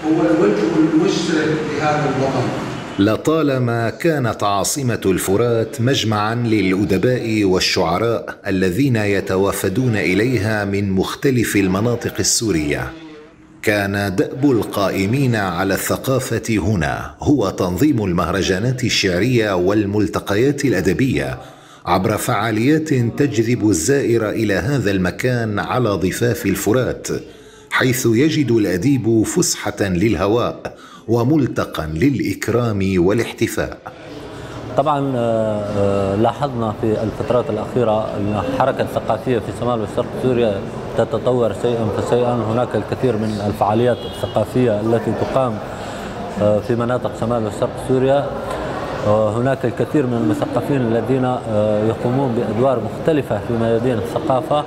هو الوجه المشرق لهذا الوطن. لطالما كانت عاصمة الفرات مجمعا للأدباء والشعراء الذين يتوافدون إليها من مختلف المناطق السورية. كان دأب القائمين على الثقافة هنا هو تنظيم المهرجانات الشعرية والملتقيات الأدبية عبر فعاليات تجذب الزائر إلى هذا المكان على ضفاف الفرات، حيث يجد الأديب فسحة للهواء وملتقى للإكرام والاحتفاء. طبعا لاحظنا في الفترات الأخيرة أن الحركة الثقافية في شمال وشرق سوريا تتطور شيئا فشيئا. هناك الكثير من الفعاليات الثقافية التي تقام في مناطق شمال وشرق سوريا. هناك الكثير من المثقفين الذين يقومون بأدوار مختلفة في ميادين الثقافة.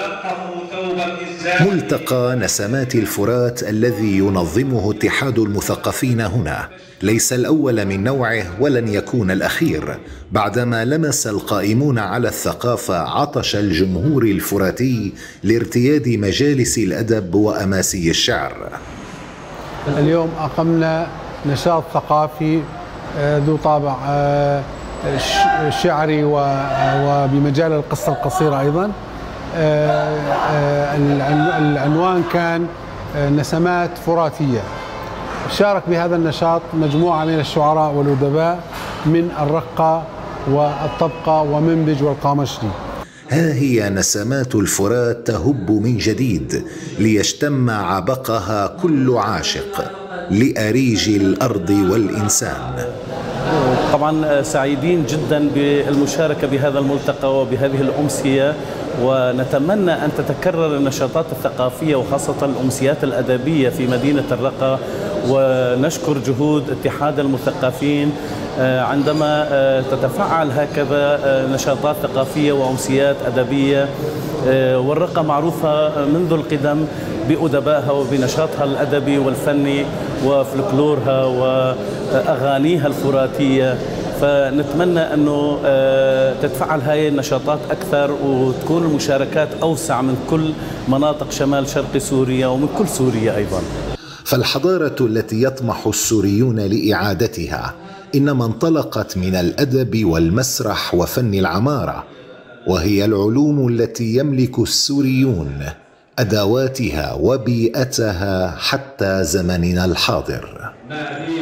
ملتقى نسمات الفرات الذي ينظمه اتحاد المثقفين هنا ليس الأول من نوعه ولن يكون الأخير، بعدما لمس القائمون على الثقافة عطش الجمهور الفراتي لارتياد مجالس الأدب وأماسي الشعر. اليوم أقمنا نشاط ثقافي ذو طابع شعري وبمجال القصة القصيرة أيضا. العنوان كان نسمات فراتية. شارك بهذا النشاط مجموعة من الشعراء والأدباء من الرقة والطبقة ومنبج والقامشلي. ها هي نسمات الفرات تهب من جديد ليشتم عبقها كل عاشق لأريج الأرض والإنسان. طبعا سعيدين جدا بالمشاركة بهذا الملتقى وبهذه الأمسية، ونتمنى أن تتكرر النشاطات الثقافية وخاصة الأمسيات الأدبية في مدينة الرقة. ونشكر جهود اتحاد المثقفين عندما تتفعل هكذا نشاطات ثقافية وأمسيات أدبية. والرقة معروفة منذ القدم بأدبائها وبنشاطها الأدبي والفني وفلكلورها وأغانيها الفراتية. فنتمنى أنه تتفعل هاي النشاطات أكثر وتكون المشاركات أوسع من كل مناطق شمال شرق سوريا ومن كل سوريا أيضا. فالحضارة التي يطمح السوريون لإعادتها إنما انطلقت من الأدب والمسرح وفن العمارة، وهي العلوم التي يملك السوريون أدواتها وبيئتها حتى زمننا الحاضر.